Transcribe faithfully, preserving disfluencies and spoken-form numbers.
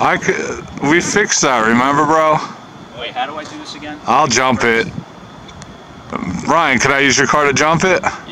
I could, we fixed that, remember, bro? Wait, how do I do this again? I'll jump it. Ryan, can I use your car to jump it?